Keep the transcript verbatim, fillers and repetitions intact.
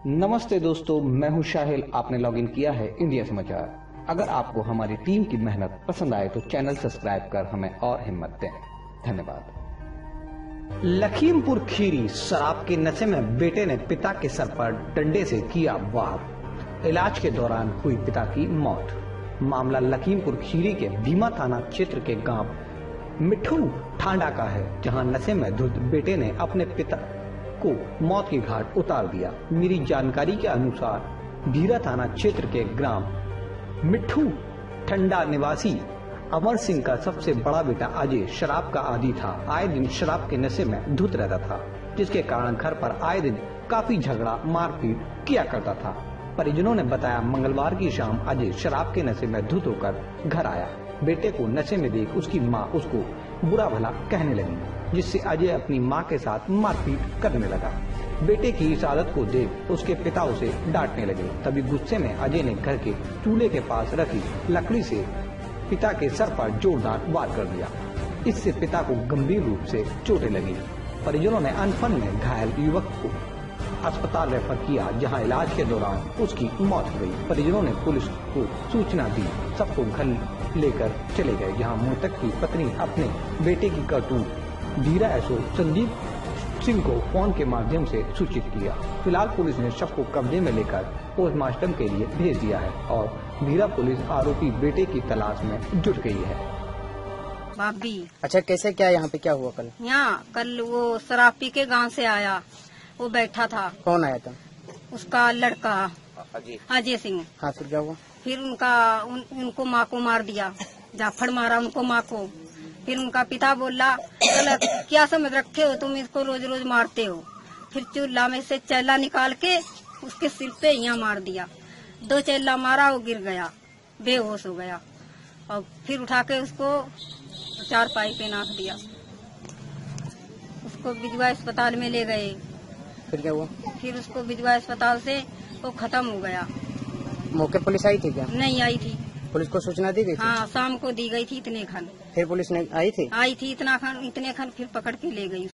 नमस्ते दोस्तों, मैं हूं शाहिल। आपने लॉगिन किया है इंडिया समाचार। अगर आपको हमारी टीम की मेहनत पसंद आए तो चैनल सब्सक्राइब कर हमें और हिम्मत दें। धन्यवाद। लखीमपुर खीरी शराब के नशे में बेटे ने पिता के सर पर डंडे से किया वार। इलाज के दौरान हुई पिता की मौत। मामला लखीमपुर खीरी के भीमा थाना क्षेत्र के गांव मिठू ठांडा का है, जहां नशे में धुत बेटे ने अपने पिता को मौत की घाट उतार दिया। मेरी जानकारी के अनुसार भीरा थाना क्षेत्र के ग्राम मिठू ठंडा निवासी अमर सिंह का सबसे बड़ा बेटा अजय शराब का आदी था। आए दिन शराब के नशे में धुत रहता था, जिसके कारण घर पर आए दिन काफी झगड़ा मारपीट किया करता था। परिजनों ने बताया, मंगलवार की शाम अजय शराब के नशे में धुत होकर घर आया। बेटे को नशे में देख उसकी मां उसको बुरा भला कहने लगी, जिससे अजय अपनी मां के साथ मारपीट करने लगा। बेटे की इस आदत को देख उसके पिता उसे डांटने लगे। तभी गुस्से में अजय ने घर के चूल्हे के पास रखी लकड़ी से पिता के सर पर जोरदार वार कर दिया। इससे पिता को गंभीर रूप से चोटें लगी। परिजनों ने अनफन में घायल युवक को अस्पताल रेफर किया, जहां इलाज के दौरान उसकी मौत हो गई। परिजनों ने पुलिस को सूचना दी। सबको घर लेकर चले गए, जहां मृतक की पत्नी अपने बेटे की करतूत धीरा एसओ संदीप सिंह को फोन के माध्यम से सूचित किया। फिलहाल पुलिस ने शव को कब्जे में लेकर पोस्टमार्टम के लिए भेज दिया है और धीरा पुलिस आरोपी बेटे की तलाश में जुट गई है। भाभी, अच्छा, कैसे क्या यहाँ पे क्या हुआ कल? यहाँ कल वो शराब पी के गांव से आया, वो बैठा था। कौन आया था? उसका लड़का अजय सिंह। हाँ, फिर क्या हुआ? फिर उनका उन, उनको माँ को मार दिया, जाफड़ मारा उनको माँ को। फिर उनका पिता बोला, क्या समझ रखे हो तुम, इसको रोज रोज मारते हो। फिर चूल्हा में से चैला निकाल के उसके सिर पे यहाँ मार दिया। दो चैला मारा, वो गिर गया, बेहोश हो गया। और फिर उठा के उसको चार पाई पे नाक दिया। उसको बिजवा अस्पताल में ले गए। फिर क्या हुआ? फिर उसको बिजवा अस्पताल से वो खत्म हो गया। मौके पुलिस आई थी क्या? नहीं आई थी। पुलिस को सूचना दी गई थी? हाँ, शाम को दी गई थी इतने खन। फिर पुलिस ने आई थी? आई थी इतना खन इतने खन फिर पकड़ के ले गई।